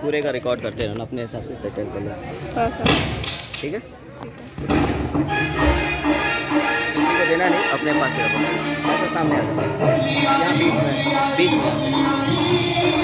पूरे का रिकॉर्ड करते रहना, अपने हिसाब से सेटल कर लो थोड़ा सा। ठीक है, किसी को देना नहीं, अपने पास रखो। ऐसा सामने आ जाता है, यहाँ बीच में